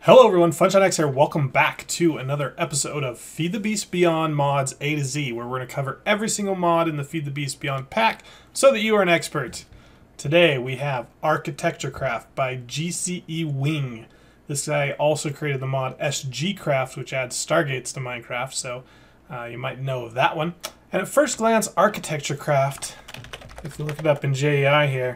Hello everyone, FunshineX here. Welcome back to another episode of Feed the Beast Beyond mods A to Z, where we're going to cover every single mod in the Feed the Beast Beyond pack so that you are an expert. Today we have ArchitectureCraft by GCE Wing. This guy also created the mod SGCraft, which adds Stargates to Minecraft, so you might know of that one. And at first glance, ArchitectureCraft, if you look it up in JEI here,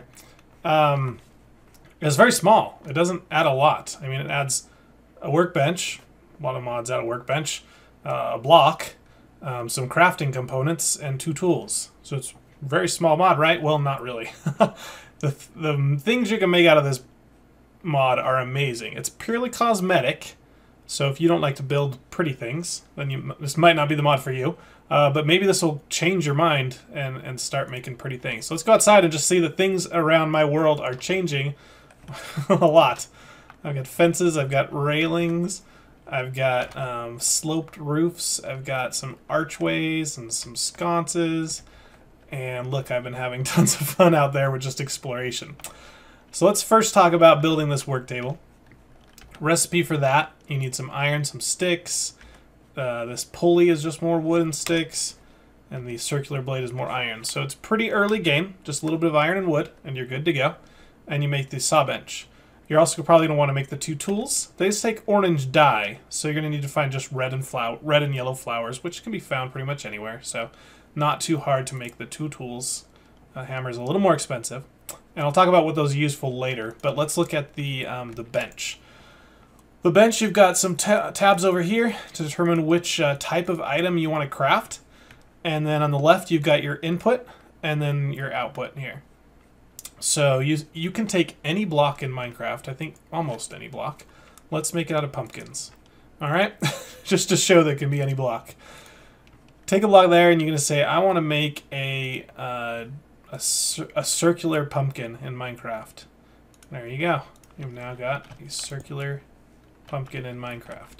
it's very small. It doesn't add a lot. I mean, it adds a workbench, a lot of mods add a workbench, a block, some crafting components, and 2 tools. So it's a very small mod, right? Well, not really. The things you can make out of this mod are amazing. It's purely cosmetic, so if you don't like to build pretty things, then this might not be the mod for you. But maybe this will change your mind and start making pretty things. So let's go outside and just see that things around my world are changing a lot. I've got fences, I've got railings, I've got sloped roofs, I've got some archways and some sconces, and look, I've been having tons of fun out there with just exploration. So let's first talk about building this work table. Recipe for that, you need some iron, some sticks, this pulley is just more wood and sticks, and the circular blade is more iron. So it's pretty early game, just a little bit of iron and wood, and you're good to go. And you make the saw bench. You're also probably going to want to make the 2 tools. They just take orange dye, so you're going to need to find just red and yellow flowers, which can be found pretty much anywhere. So not too hard to make the 2 tools. A hammer is a little more expensive, and I'll talk about what those are used for later. But let's look at the bench. The bench, you've got some tabs over here to determine which type of item you want to craft, and then on the left you've got your input and then your output here. So you can take any block in Minecraft, I think almost any block. Let's make it out of pumpkins. Alright? Just to show that it can be any block. Take a block there and you're going to say, I want to make a circular pumpkin in Minecraft. There you go. You've now got a circular pumpkin in Minecraft.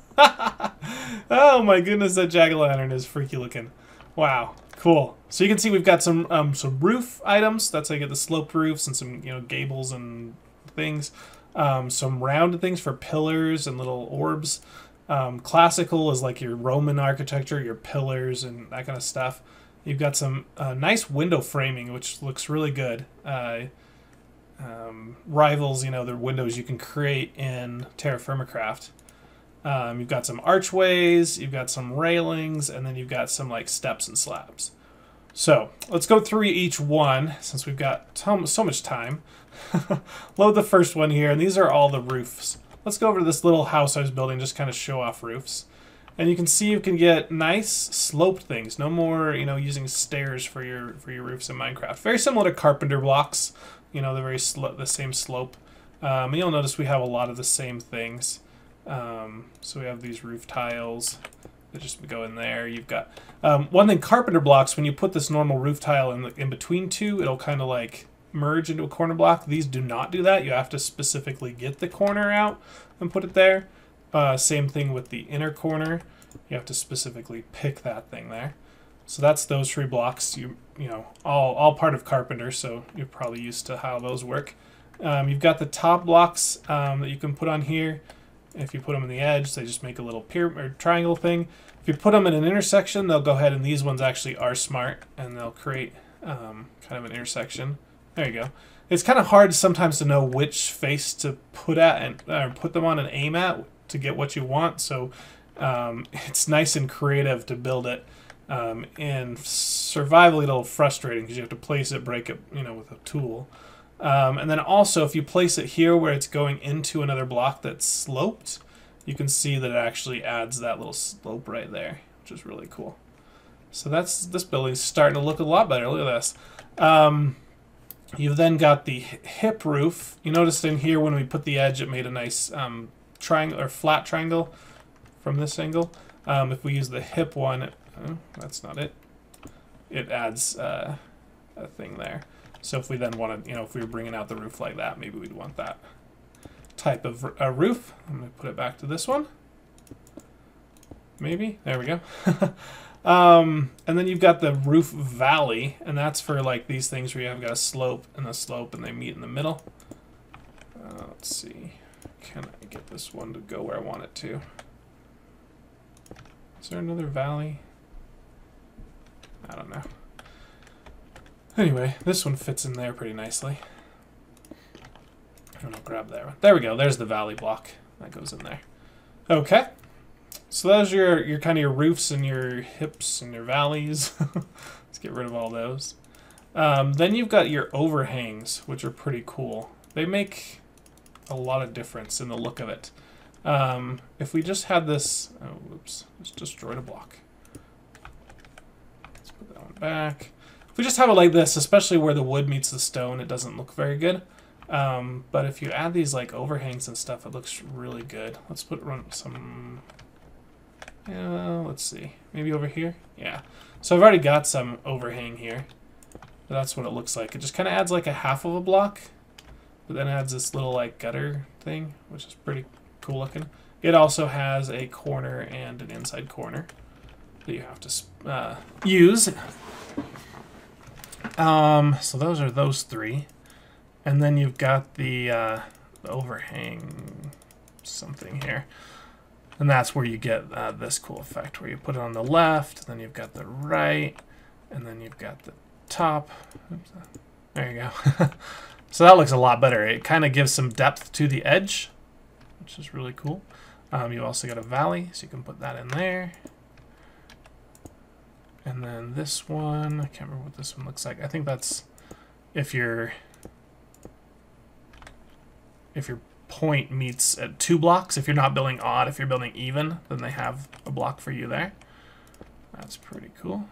Oh my goodness, that jack-o'-lantern is freaky looking. Wow. Cool. So you can see we've got some roof items. That's how you get the sloped roofs and some gables and things. Some rounded things for pillars and little orbs. Classical is like your Roman architecture, your pillars and that kind of stuff. You've got some nice window framing, which looks really good. Rivals, the windows you can create in TerraFirmaCraft. You've got some archways, you've got some railings, and then you've got some like steps and slabs. So let's go through each one since we've got so much time. Load the first one here, and these are all the roofs. Let's go over to this little house I was building, just kind of show off roofs. And you can see you can get nice sloped things. No more, using stairs for your roofs in Minecraft. Very similar to carpenter blocks. They're the same slope. And you'll notice we have a lot of the same things. So we have these roof tiles that just go in there. You've got one thing, carpenter blocks, when you put this normal roof tile in between 2, it'll kind of like merge into a corner block. These do not do that. You have to specifically get the corner out and put it there. Same thing with the inner corner. You have to specifically pick that thing there. So that's those 3 blocks. All part of carpenter, so you're probably used to how those work. You've got the top blocks that you can put on here. If you put them on the edge, they just make a little pyramid or triangle thing. If you put them in an intersection, they'll go ahead, and these ones actually are smart, and they'll create kind of an intersection. There you go. It's kind of hard sometimes to know which face to put at and put them on and aim at to get what you want. So it's nice and creative to build it. In survival, a little frustrating because you have to place it, break it, with a tool. And then also, if you place it here where it's going into another block that's sloped, you can see that it actually adds that little slope right there, which is really cool. So this building's starting to look a lot better. Look at this. You've then got the hip roof. You noticed in here when we put the edge, it made a nice triangle or flat triangle from this angle. If we use the hip one, that's not it. It adds a thing there. So if we then want to, if we were bringing out the roof like that, maybe we'd want that type of roof. I'm going to put it back to this one. Maybe. There we go. And then you've got the roof valley, and that's for like these things where you have got a slope and a slope and they meet in the middle. Let's see. can I get this one to go where I want it to? Is there another valley? I don't know. Anyway, this one fits in there pretty nicely. And I'll grab that one. There we go. There's the valley block. That goes in there. Okay. So those are your kind of your roofs and your hips and your valleys. Let's get rid of all those. Then you've got your overhangs, which are pretty cool. They make a lot of difference in the look of it. If we just had this... Oh, whoops. Just destroyed a block. Let's put that one back. If we just have it like this, especially where the wood meets the stone, it doesn't look very good. But if you add these like overhangs and stuff, it looks really good. Let's run some... let's see. Maybe over here? Yeah. So I've already got some overhang here. But that's what it looks like. It just kind of adds like a half of a block. But then it adds this little like gutter thing, which is pretty cool looking. It also has a corner and an inside corner that you have to use. So those are those three. And then you've got the overhang something here. And that's where you get this cool effect, where you put it on the left, then you've got the right, and then you've got the top. Oops, there you go. So that looks a lot better. It kind of gives some depth to the edge, which is really cool. You've also got a valley, so you can put that in there. And then this one, I can't remember what this one looks like. I think that's if your point meets at 2 blocks. If you're not building odd, if you're building even, then they have a block for you there. That's pretty cool.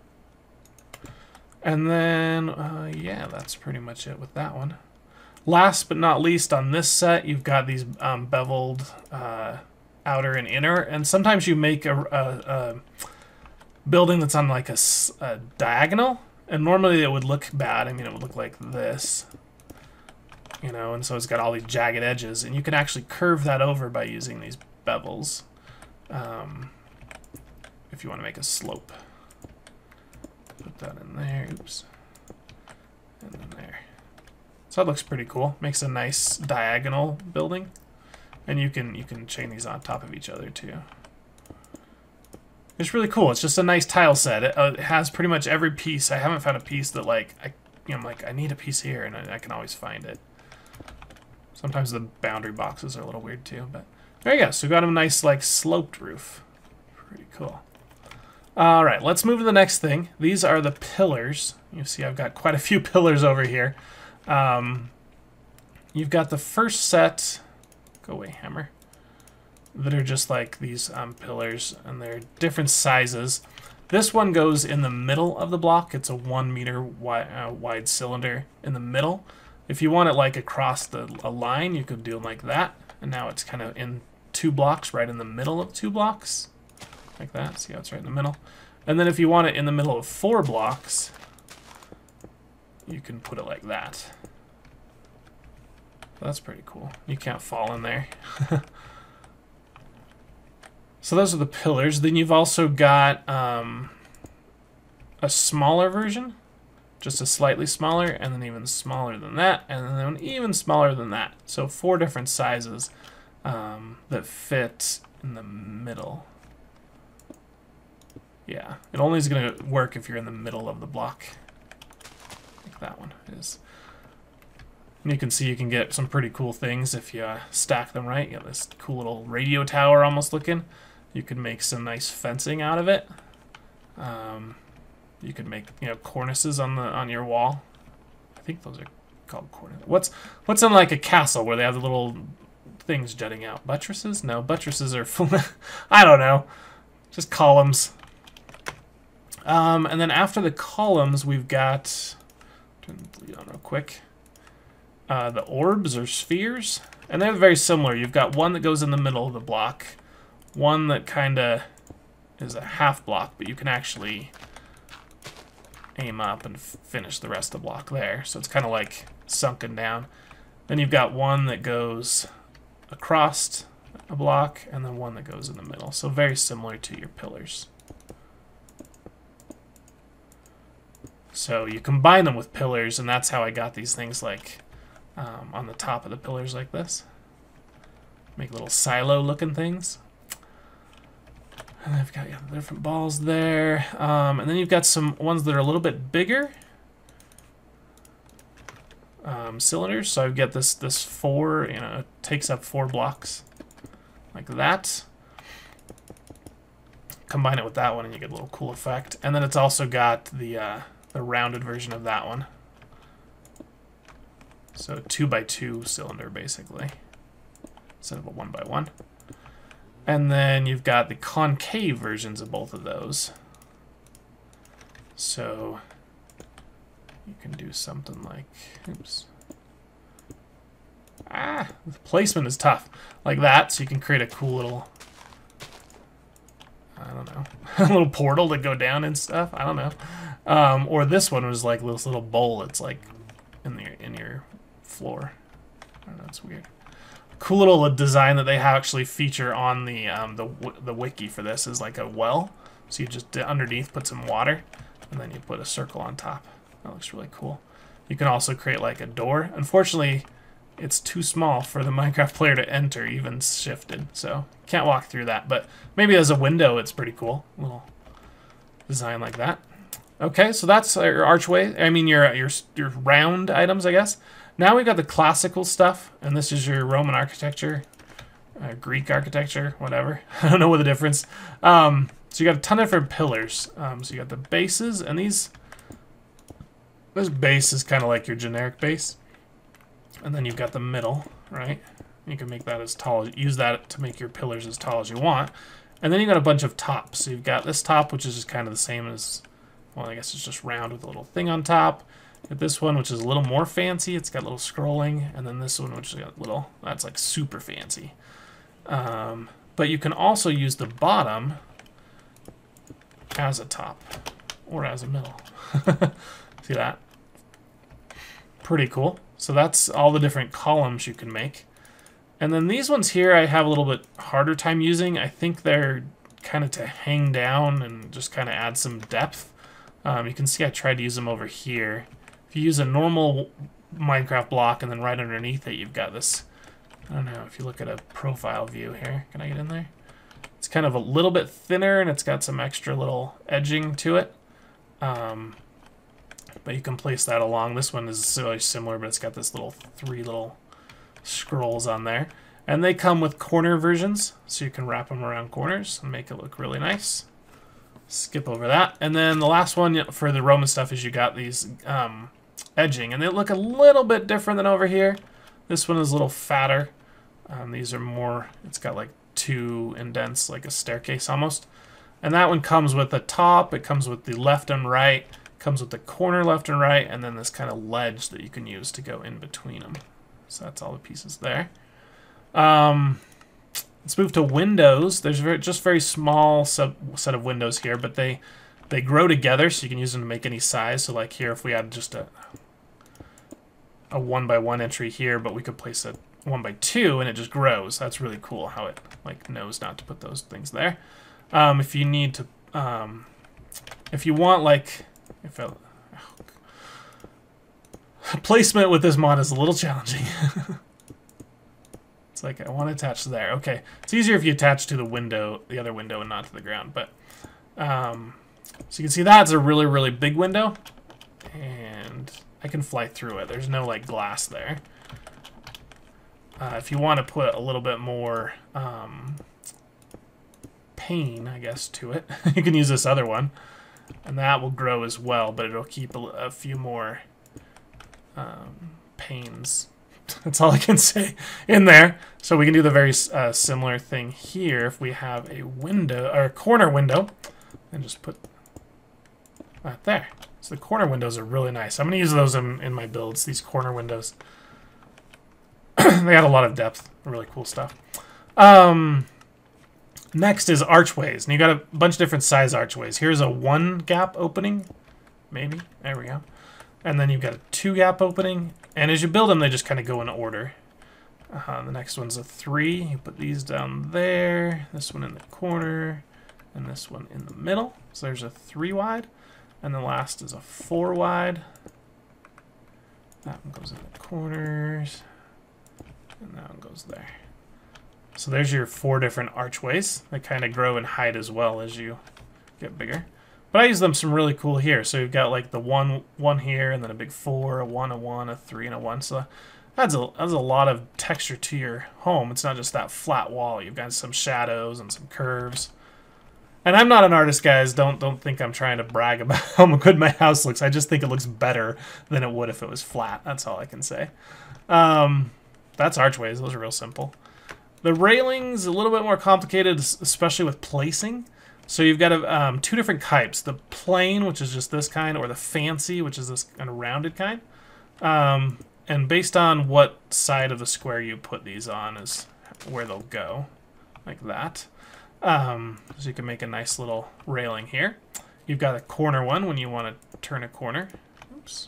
And then, yeah, that's pretty much it with that one. Last but not least, on this set, you've got these beveled outer and inner. And sometimes you make a building that's on like a diagonal. And normally it would look bad. I mean, it would look like this. You know, and so it's got all these jagged edges. And you can actually curve that over by using these bevels. If you want to make a slope. Put that in there. Oops. And then there. So that looks pretty cool. Makes a nice diagonal building. And you can chain these on top of each other too. It's really cool. It's just a nice tile set. It has pretty much every piece. I haven't found a piece that like I'm like I need a piece here, and I can always find it. Sometimes the boundary boxes are a little weird too, but there you go. So we got a nice like sloped roof. Pretty cool. All right, let's move to the next thing. These are the pillars. You see I've got quite a few pillars over here. You've got the first set, go away hammer, that are just like these pillars, and they're different sizes. This one goes in the middle of the block. It's a 1 meter wide cylinder in the middle. If you want it like across a line, you could do it like that. And now it's kind of in 2 blocks, right in the middle of 2 blocks. Like that. See how it's right in the middle? And then if you want it in the middle of 4 blocks, you can put it like that. That's pretty cool. You can't fall in there. So those are the pillars. Then you've also got a smaller version, just a slightly smaller, and then even smaller than that, and then even smaller than that. So 4 different sizes that fit in the middle. Yeah, it only is going to work if you're in the middle of the block, like that one is. And you can see you can get some pretty cool things if you stack them right. You got this cool little radio tower almost looking. You can make some nice fencing out of it. You could make cornices on your wall. I think those are called cornices. What's in like a castle where they have the little things jutting out? Buttresses? No, buttresses are full. I don't know. Just columns. And then after the columns, we've got, turn the bleed on real quick, the orbs or spheres. And they're very similar. You've got one that goes in the middle of the block, one that kind of is a half block, but you can actually aim up and finish the rest of the block there. So it's kind of like sunken down. Then you've got one that goes across a block, and then one that goes in the middle. So very similar to your pillars. So you combine them with pillars, and that's how I got these things like on the top of the pillars like this. Make little silo-looking things. And I've got the different balls there. And then you've got some ones that are a little bit bigger. Cylinders. So I've got this 4, you know, it takes up 4 blocks. Like that. Combine it with that one and you get a little cool effect. And then it's also got the rounded version of that one. So 2x2 cylinder basically, instead of a 1x1. And then you've got the concave versions of both of those. So you can do something like, oops. The placement is tough. Like that, so you can create a cool little, I don't know, a little portal to go down and stuff. I don't know. Or this one was like this little bowl. It's like in your floor. I don't know. It's weird. Cool little design that they actually feature on the wiki for this is like a well. So you just underneath put some water, and then you put a circle on top. That looks really cool. You can also create like a door. Unfortunately, it's too small for the Minecraft player to enter, even shifted. So can't walk through that. But maybe as a window, it's pretty cool. A little design like that. Okay, so that's your archway. I mean your round items, I guess. Now we got the classical stuff, and this is your Roman architecture, Greek architecture, whatever. I don't know what the difference. So you got a ton of different pillars. So you got the bases, and this base is kind of like your generic base. And then you've got the middle, right? You can make that as tall, use that to make your pillars as tall as you want. And then you got a bunch of tops. So you've got this top, which is just kind of the same as, well, I guess it's just round with a little thing on top. Got this one, which is a little more fancy. It's got a little scrolling. And then this one, which is got little, that's like super fancy. But you can also use the bottom as a top or as a middle. See that? Pretty cool. So that's all the different columns you can make. And then these ones here I have a little bit harder time using. I think they're kind of to hang down and just kind of add some depth. You can see I tried to use them over here. If you use a normal Minecraft block and then right underneath it you've got this, I don't know, if you look at a profile view here, can I get in there? It's kind of a little bit thinner and it's got some extra little edging to it. But you can place that along. This one is really similar, but it's got this little 3 little scrolls on there. And they come with corner versions, so you can wrap them around corners and make it look really nice. Skip over that. And then the last one for the Roman stuff is you got these edging, and they look a little bit different than over here. This one is a little fatter. These are more, it's got like 2 indents, like a staircase almost. And that one comes with the top, it comes with the left and right, comes with the corner left and right, and then this kind of ledge that you can use to go in between them. So that's all the pieces there. Let's move to windows. There's just very small set of windows here, but they grow together, so you can use them to make any size. So like here, if we had just a 1x1 entry here, but we could place a 1x2 and it just grows. That's really cool how it like knows not to put those things there. If you need to, if you want like, placement with this mod is a little challenging. It's like I want to attach there. Okay, it's easier if you attach to the window, the other window, and not to the ground. But so you can see that's a really, really big window, and I can fly through it. There's no like glass there. If you want to put a little bit more pane, I guess, to it, you can use this other one, and that will grow as well, but it'll keep a few more panes. That's all I can say in there. So we can do the very similar thing here if we have a window or a corner window, and just put that there. So the corner windows are really nice. I'm going to use those in my builds, these corner windows. They add a lot of depth. Really cool stuff. Next is archways. And you got a bunch of different size archways. Here's a 1 gap opening. Maybe. There we go. And then you've got a 2 gap opening. And as you build them, they just kind of go in order. The next one's a 3. You put these down there. This one in the corner. And this one in the middle. So there's a 3 wide. And the last is a 4 wide. That one goes in the corners. And that one goes there. So there's your 4 different archways. They kind of grow in height as well as you get bigger. But I use them some really cool here. So you've got like the one here, and then a big 4, a 1, a 1, a 3, and a 1. So that adds a lot of texture to your home. It's not just that flat wall. You've got some shadows and some curves. And I'm not an artist, guys. Don't think I'm trying to brag about how good my house looks. I just think it looks better than it would if it was flat. That's all I can say. That's archways. Those are real simple. The railings, a little bit more complicated, especially with placing. So you've got 2 different types. The plain, which is just this kind, or the fancy, which is this kind of rounded kind. And based on what side of the square you put these on is where they'll go, like that. So you can make a nice little railing here. You've got a corner one when you want to turn a corner. Oops.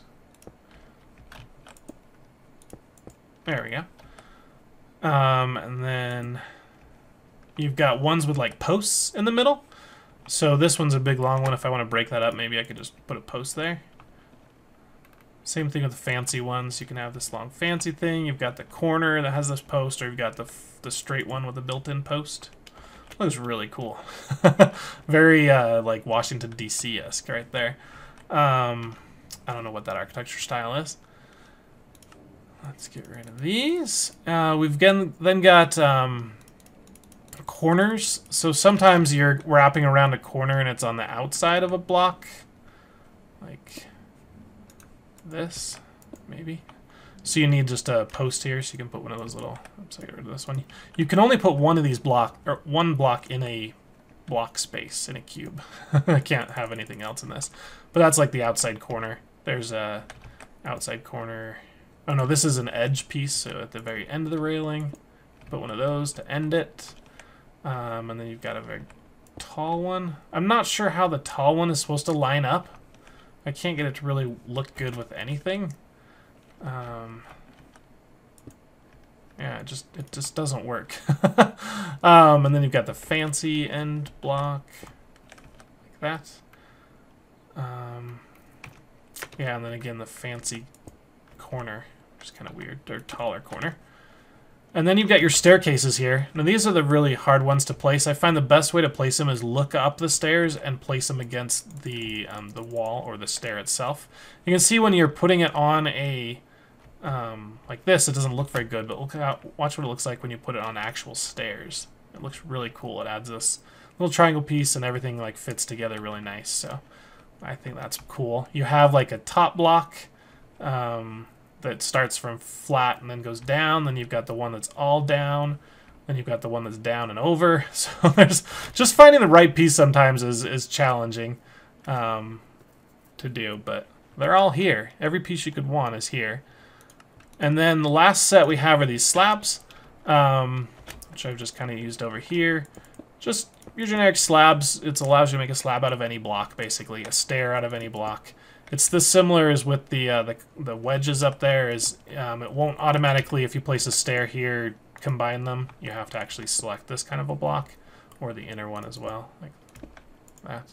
There we go. And then you've got ones with like posts in the middle. So this one's a big long one. If I want to break that up, maybe I could just put a post there. Same thing with the fancy ones. You can have this long fancy thing. You've got the corner that has this post, or you've got the straight one with a built-in post. Looks really cool. Very like Washington DC-esque right there. I don't know what that architecture style is. Let's get rid of these. We've then got corners. So sometimes you're wrapping around a corner and it's on the outside of a block, like this, maybe. So you need just a post here, so you can put one of those little. Oops, I got rid of this one. You can only put one of these one block in a block space in a cube. I can't have anything else in this. But that's like the outside corner. There's a outside corner. Oh no, this is an edge piece. So at the very end of the railing, put one of those to end it. And then you've got a very tall one. I'm not sure how the tall one is supposed to line up. I can't get it to really look good with anything. Yeah, it just doesn't work. And then you've got the fancy end block, like that. Yeah, and then again the fancy corner, which is kind of weird, or taller corner. And then you've got your staircases here. Now these are the really hard ones to place. I find the best way to place them is look up the stairs and place them against the wall or the stair itself. You can see when you're putting it on a like this, it doesn't look very good, but watch what it looks like when you put it on actual stairs. It looks really cool. It adds this little triangle piece and everything like fits together really nice. So I think that's cool. You have like a top block that starts from flat and then goes down. Then you've got the one that's all down. Then you've got the one that's down and over. So there's just finding the right piece sometimes is challenging to do, but they're all here. Every piece you could want is here. And then the last set we have are these slabs, which I've just kind of used over here. Just your generic slabs. It allows you to make a slab out of any block, basically, a stair out of any block. It's this similar as with the wedges up there. It won't automatically, if you place a stair here, combine them. You have to actually select this kind of a block, or the inner one as well, like that.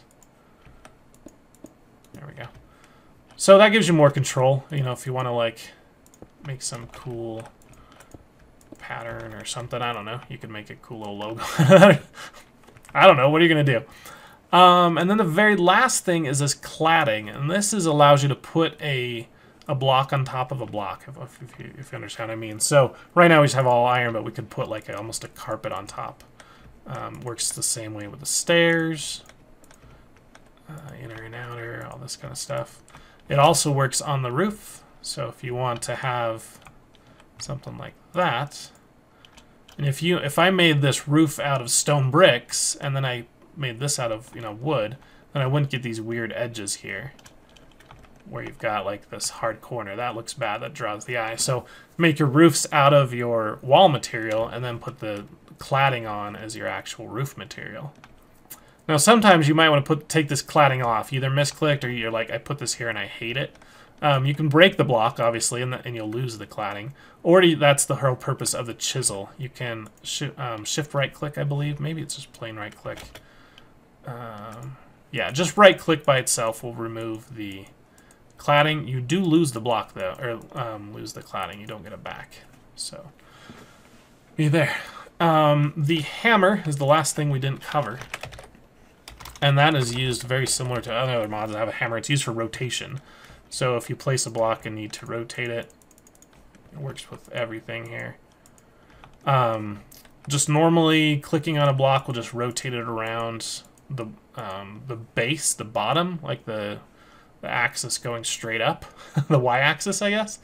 There we go. So that gives you more control. You know, if you want to like make some cool pattern or something, I don't know. You can make a cool little logo. I don't know. What are you gonna do? And then the very last thing is this cladding, and this allows you to put a block on top of a block, if you understand what I mean. So right now we just have all iron, but we could put like almost a carpet on top. Works the same way with the stairs, inner and outer, all this kind of stuff. It also works on the roof. So if you want to have something like that, and if I made this roof out of stone bricks and then I made this out of wood, then I wouldn't get these weird edges here where you've got like this hard corner. That looks bad. That draws the eye. So make your roofs out of your wall material and then put the cladding on as your actual roof material. Now sometimes you might want to take this cladding off. You either misclicked or you're like, I put this here and I hate it. You can break the block, obviously, and you'll lose the cladding. Or that's the whole purpose of the chisel. You can shift right-click, I believe. Maybe it's just plain right-click. Yeah, just right-click by itself will remove the cladding. You do lose the block, though, or lose the cladding. You don't get it back. So, be there. The hammer is the last thing we didn't cover. And that is used very similar to other mods that have a hammer. It's used for rotation. So if you place a block and need to rotate it, it works with everything here. Just normally clicking on a block will just rotate it around the base, the bottom, like the axis going straight up, the y-axis, I guess.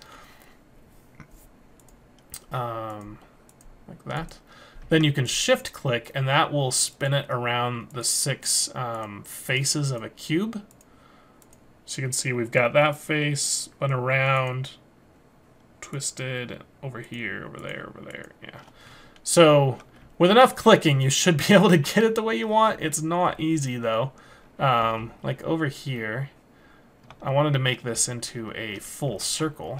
Like that. Then you can shift click and that will spin it around the 6 faces of a cube. So you can see we've got that face, went around, twisted, over here, over there, yeah. So with enough clicking, you should be able to get it the way you want. It's not easy though. Like over here, I wanted to make this into a full circle.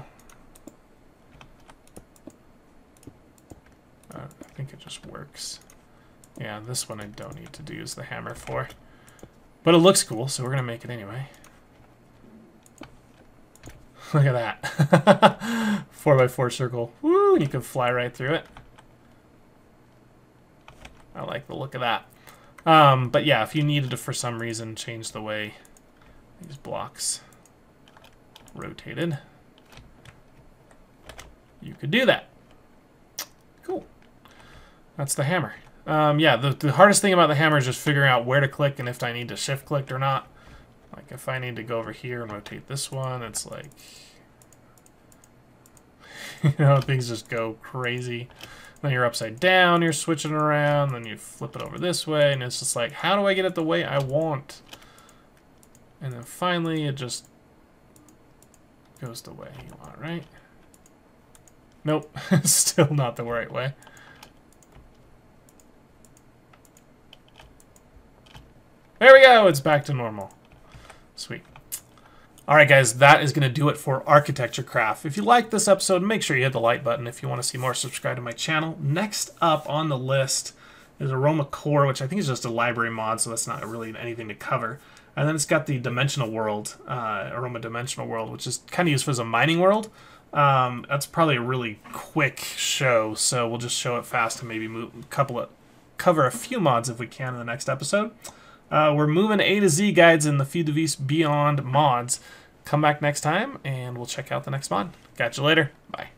I think it just works. Yeah, this one I don't need to use the hammer for. But it looks cool, so we're going to make it anyway. Look at that. 4x4 circle. Woo! And you can fly right through it. I like the look of that. But yeah, if you needed to, for some reason, change the way these blocks rotated, you could do that. Cool. That's the hammer. Yeah, the hardest thing about the hammer is just figuring out where to click and if I need to shift click or not. Like if I need to go over here and rotate this one, it's like, you know, things just go crazy. Then you're upside down, you're switching around, then you flip it over this way, and it's just like, how do I get it the way I want? And then finally, it just goes the way you want, right? Nope, still not the right way. There we go, it's back to normal. Sweet. Alright guys, that is going to do it for ArchitectureCraft. If you liked this episode, make sure you hit the like button. If you want to see more, subscribe to my channel. Next up on the list is Aroma Core, which I think is just a library mod, so that's not really anything to cover. And then it's got the Dimensional World, Aroma Dimensional World, which is kind of used as a mining world. That's probably a really quick show, so we'll just show it fast and maybe cover a few mods if we can in the next episode. We're moving A to Z guides in the FTB Beyond mods. Come back next time, and we'll check out the next mod. Catch you later. Bye.